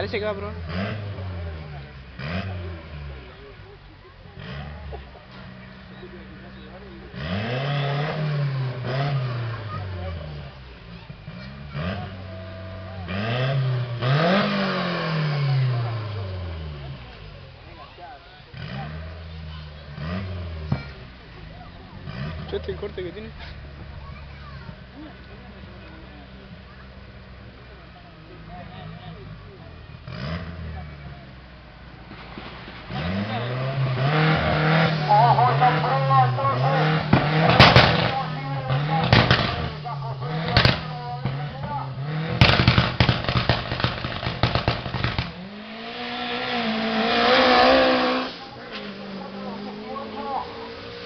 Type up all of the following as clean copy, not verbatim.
Parece que va a probar. ¿Escuchaste el corte que tiene?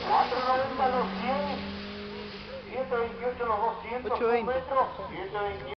Los 100, 728 los 200 820. metros, 728.